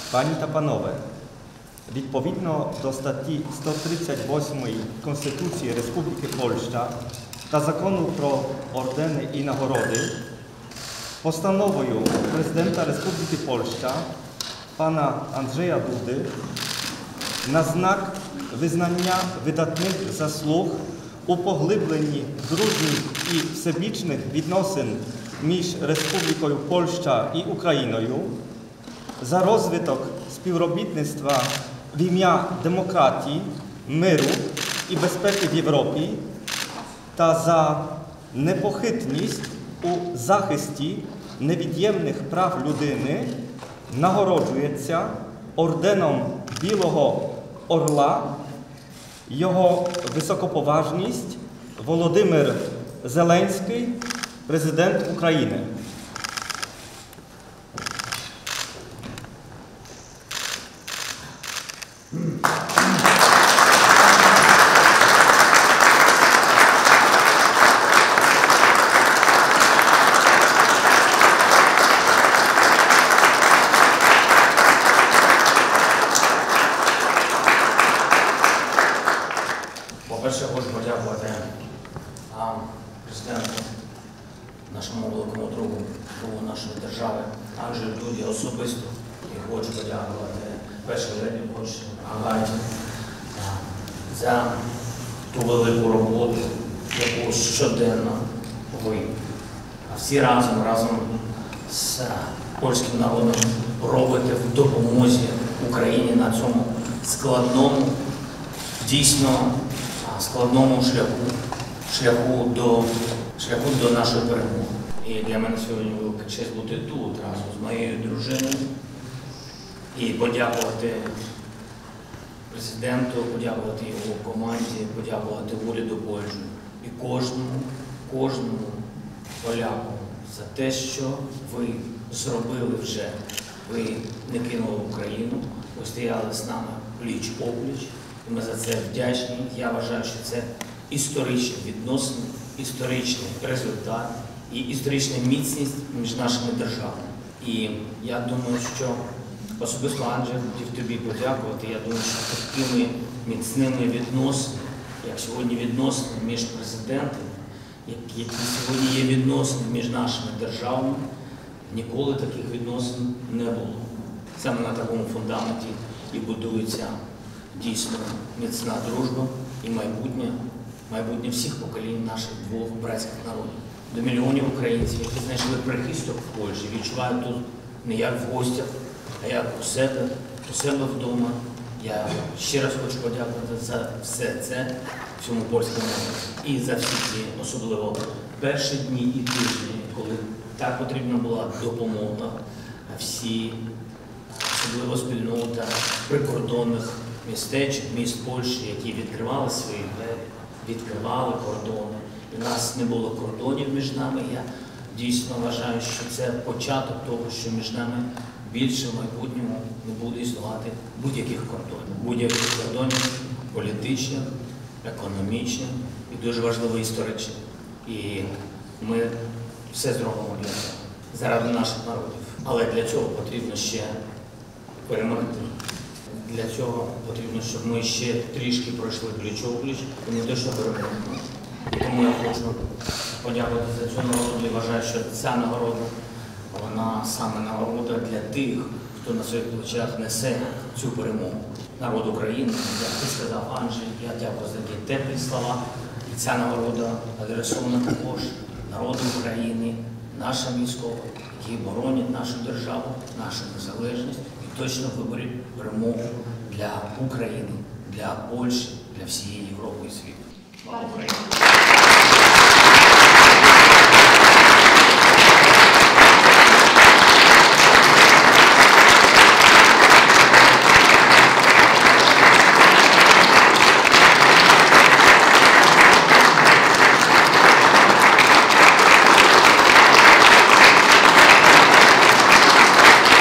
Пані та панове, відповідно до статті 138 Конституції Республіки Польща та Закону про ордени і нагороди, постановою Президента Республіки Польща пана Andrzeja Dudy на знак визнання видатних заслуг у поглибленні дружніх і всебічних відносин між Республікою Польща і Україною, за розвиток співробітництва в ім'я демократії, миру і безпеки в Європі та за непохитність у захисті невід'ємних прав людини нагороджується орденом Білого Орла його високоповажність Володимир Зеленський, президент України. По-перше, хочу подякувати президенту, нашому великому другу нашої держави, Анджею Дуді особисто. І хочу подякувати першій леді Польщі Агаті за ту велику роботу, яку щоденно ви, всі разом з польським народом робите в допомозі Україні на цьому складному, дійсно складному шляху до нашої перемоги. І для мене сьогодні велика честь бути тут разом з моєю дружиною і подякувати президенту, подякувати його команді, подякувати уряду Польщі і кожному поляку за те, що ви зробили вже. Ви не кинули Україну, ви стояли з нами пліч-опліч. Ми за це вдячні. Я вважаю, що це історичні відносини, історичний результат і історична міцність між нашими державами. І я думаю, що особисто, Анджей, хотів тобі подякувати. Я думаю, що такими міцними відносинами, як сьогодні відносини між президентами, які сьогодні є відносини між нашими державами, ніколи таких відносин не було. Саме на такому фундаменті і будується дійсно міцна дружба і майбутнє всіх поколінь наших двох братських народів. До мільйонів українців, які знайшли прихисток в Польщі, відчувають тут не як в гостях, а як у себе вдома. Я ще раз хочу подякувати за все це всьому польському народу. І за всі ці, особливо перші дні і тижні, коли так потрібна була допомога, всі, особливо спільнота прикордонних містечок, міст Польщі, які відкривали свої двері, відкривали кордони. І в нас не було кордонів між нами. Я дійсно вважаю, що це початок того, що між нами більше в майбутньому не буде існувати будь-яких кордонів. Будь-яких кордонів політичних, економічних і дуже важливо історичних. І ми все зробимо для цього, заради наших народів. Але для цього потрібно ще перемогти. Для цього потрібно, щоб ми ще трішки пройшли пліч-опліч, і не те, що перемогли. Тому я хочу подякувати за цю нагороду і вважаю, що ця нагорода, вона саме нагорода для тих, хто на своїх плечах несе цю перемогу. Народ України, як ти сказав, Анджей, я дякую за ті теплі слова. І ця нагорода адресована також народу України, нашим військовим, які боронять нашу державу, нашу незалежність і точно виборють перемогу для України, для Польщі, для всієї Європи і світу. Слава Україні!